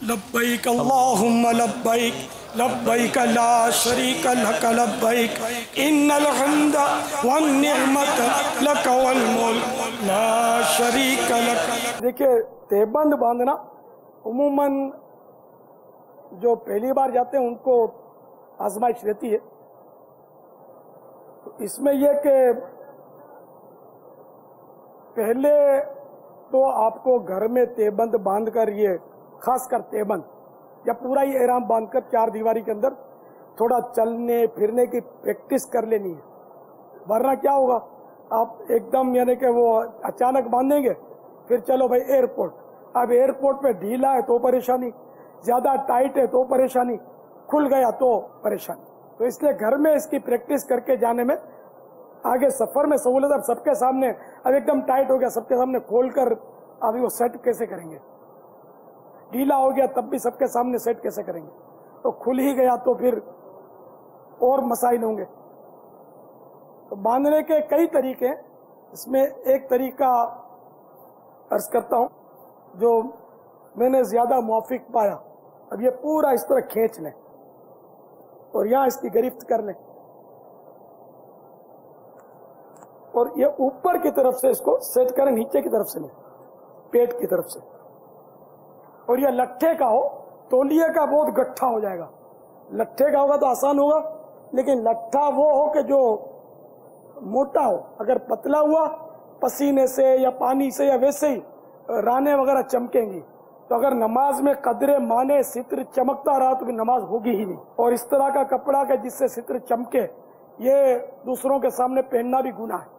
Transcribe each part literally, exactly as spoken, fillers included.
लब्बैक अल्लाहुम्मा लब्बैक लब्बैक ला शरीक लक लब्बैक इन्नल हम्दा वन निअमत लक वल मुल्क ला शरीक लक। देखिए, तहबंद बांधना उमूमन जो पहली बार जाते हैं उनको आजमाइश रहती है। तो इसमें यह कि पहले तो आपको घर में तहबंद बांध कर, ये खास कर तहबंद या पूरा ही एहराम बांधकर चार दीवारी के अंदर थोड़ा चलने फिरने की प्रैक्टिस कर लेनी है। वरना क्या होगा, आप एकदम यानी कि वो अचानक बांधेंगे, फिर चलो भाई एयरपोर्ट, अब एयरपोर्ट पे ढीला है तो परेशानी, ज्यादा टाइट है तो परेशानी, खुल गया तो परेशानी। तो इसलिए घर में इसकी प्रैक्टिस करके जाने में आगे सफर में सहूलत। अब सबके सामने अब एकदम टाइट हो गया, सबके सामने खोलकर अभी वो सेट कैसे करेंगे, ढीला हो गया तब भी सबके सामने सेट कैसे करेंगे, तो खुल ही गया तो फिर और मसाइल होंगे। तो बांधने के कई तरीके, इसमें एक तरीका अर्ज करता हूं जो मैंने ज्यादा मुवाफिक पाया। अब ये पूरा इस तरह खींच लें और यहां इसकी गिरफ्त कर लें और ये ऊपर की तरफ से इसको सेट करें, नीचे की तरफ से नहीं, पेट की तरफ से। और ये लट्ठे का हो, तौलिए का बहुत गट्ठा हो जाएगा। लट्ठे का होगा तो आसान होगा, लेकिन लट्ठा वो हो कि जो मोटा हो। अगर पतला हुआ, पसीने से या पानी से या वैसे ही राने वगैरह चमकेंगी, तो अगर नमाज में कदरे माने सित्र चमकता रहा तो भी नमाज होगी ही नहीं। और इस तरह का कपड़ा का जिससे सित्र चमके, ये दूसरों के सामने पहनना भी गुनाह है।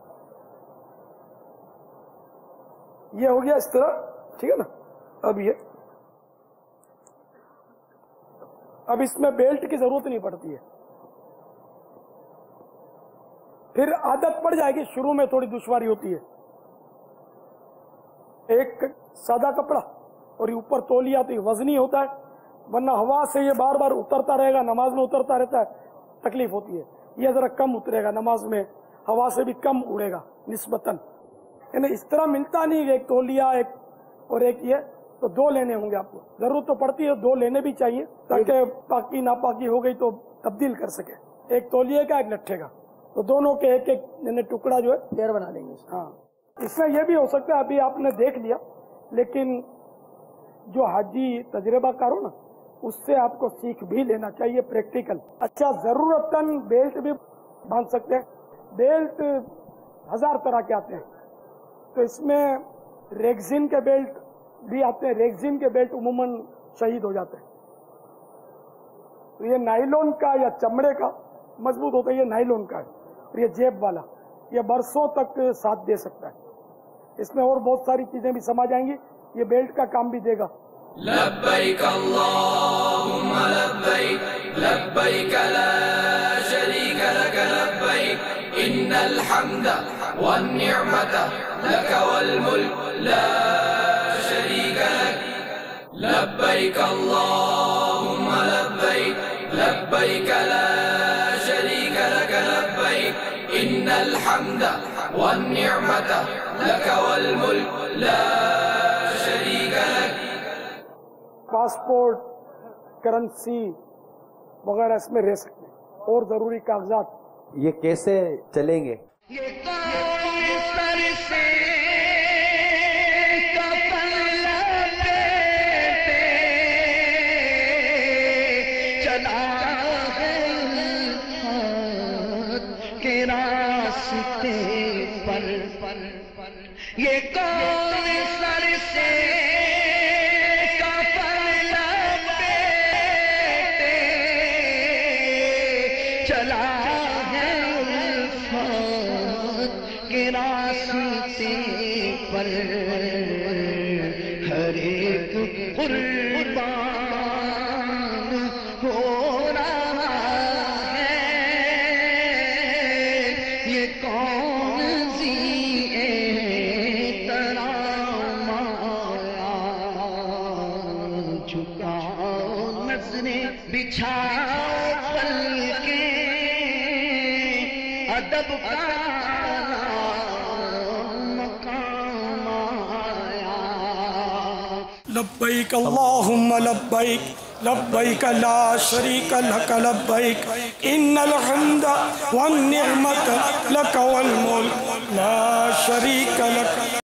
ये हो गया इस तरह, ठीक है ना। अब ये अब इसमें बेल्ट की जरूरत नहीं पड़ती है, फिर आदत पड़ जाएगी। शुरू में थोड़ी दुश्वारी होती है। एक सादा कपड़ा और ये ऊपर तौलिया, तो ये वजनी होता है, वरना हवा से ये बार बार उतरता रहेगा, नमाज में उतरता रहता है, तकलीफ होती है। ये जरा कम उतरेगा नमाज में, हवा से भी कम उड़ेगा निस्बतन। यानी इस तरह मिलता नहीं, एक तौलिया एक और एक ये, तो दो लेने होंगे आपको। जरूरत तो पड़ती है, दो लेने भी चाहिए ताकि पाकी नापाकी हो गई तो तब्दील कर सके। एक तौलिए का, एक लट्ठे का, तो दोनों के एक एक टुकड़ा जो है तैयार बना लेंगे। हाँ, इसमें यह भी हो सकता है, अभी आपने देख लिया, लेकिन जो हाजी तजर्बाकार हो ना, उससे आपको सीख भी लेना चाहिए प्रैक्टिकल। अच्छा, जरूरतन बेल्ट भी बांध सकते हैं। बेल्ट हजार तरह के आते हैं, तो इसमें रेक्सिन के बेल्ट भी आते हैं। रेक्सिन के बेल्ट उमूमन शहीद हो जाते हैं। तो ये नाइलॉन का या चमड़े का मजबूत होता है, ये नाइलॉन का है। और ये जेब वाला, ये बरसों तक साथ दे सकता है। इसमें और बहुत सारी चीजें भी समा जाएंगी, ये बेल्ट का काम भी देगा। लब्बैक अल्लाहुम्मा लब्बैक लब्बैक ला शरीक लक लब्बैक इन्नल हम्दा वन निअमत लक वल मुल्क ला शरीक लक। लब्बैक अल्लाहुम्मा लब्बैक लब्बैक ला शरीक लक लब्बैक इन्नल हम्दा वन निअमत लक वल मुल्क ला शरीक लक। पासपोर्ट, करेंसी वगैरह इसमें रह सकते हैं, और जरूरी कागजात। ये कैसे चलेंगे? ये कौन सर से कफन लपेटे चला है के रास्ते पर। ये कौन सर से कफन लपेटे चला है के रास्ते पर। हर एक कुर्बान हो रहा है, ये कौन ज़ी-ए तरामाया। झुकाओ नज़रें, बिछाओ पलकें, अदब का لبیک اللہم لبیک لبیک لا شریک لک لبیک ان الحمد والنعمت لک والملک لا شریک لک